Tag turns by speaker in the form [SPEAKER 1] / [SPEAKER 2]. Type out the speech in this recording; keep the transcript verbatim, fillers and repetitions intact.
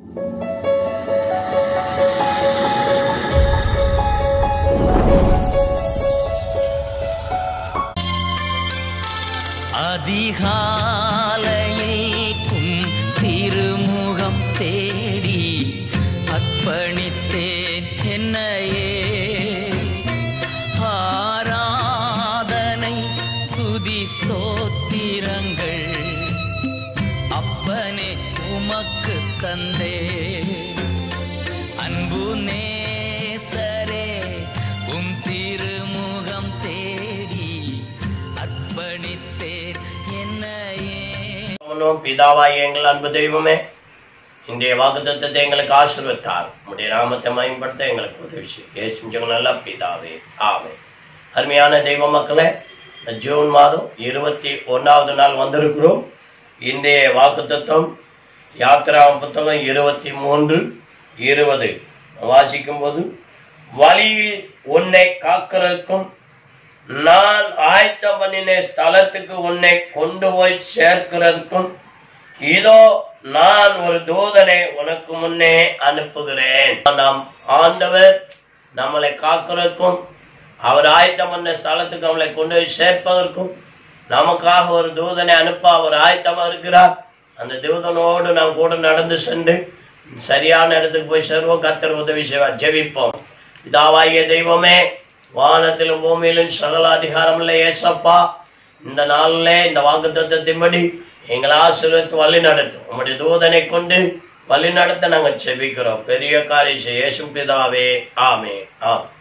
[SPEAKER 1] அதிகாலையிலும் திருமுகம் தேடி அர்ப்பணித்தேன் என்னையே. ஆராதனை துதி ஸ்தோத்திரங்கள் அப்பனே உமக்கு தந்தே. அன்பு நேசரே உம் திருமுகம் தேடி அர்ப்பணித்தேன் என்னையே.
[SPEAKER 2] பிதாவாய் எங்கள் அன்பு தெய்வமே, இன்றைய வாக்குத்தத்தத்தை எங்களுக்கு ஆசீர்வதித்தார். உம்முடைய நாமத்தை மகிமைப்படுத்த எங்களுக்கு உதவி செய்யும். இயேசுவின் நல்ல பிதாவே, ஆமென். அருமையான தெய்வ மக்களே, ஜூன் மாதம் இருபத்தி ஒன்றாவது நாள் வந்திருக்கிறோம். இன்றைய வாக்குத்தத்தம் யாத்திரா புத்தகம் இருபத்தி மூன்று இருபது வாசிக்கும் போது, வழியில் உன்னை காக்கிறதுக்கும் நான் ஆயத்தம் பண்ணின ஸ்தலத்துக்கு உன்னை கொண்டு போய் சேர்க்கிறதுக்கும் இதோ நான் ஒரு தூதனை உனக்கு முன்னே அனுப்புகிறேன். நாம் ஆண்டவர் நம்மளை காக்கிறதுக்கும் அவர் ஆயத்தம் பண்ண ஸ்தலத்துக்கு நம்மளை கொண்டு போய் சேர்ப்பதற்கும் நமக்காக ஒரு தூதனை அனுப்ப அவர் ஆயத்தமா இருக்கிறார். அந்த தூதனோடு நாம் கூட நடந்து சென்று சரியான இடத்துக்கு போய் சேர்வோம். கர்த்தர் உதவி செய்வார். ஜெபிப்போம். பிதாவாகிய தெய்வமே, வானத்திலும் பூமியிலும் சகல அதிகாரம் இல்லை ஏசப்பா, இந்த நாளிலே இந்த வாக்குத்தத்தத்தின்படி எங்களை ஆசீர்வதித்து வழி நடத்தும். உம்முடைய தூதனை கொண்டு வழி நடத்த நாங்கள் ஜெபிக்கிறோம். பெரிய காரியம் இயேசு பிதாவே, ஆமென். ஆமென்.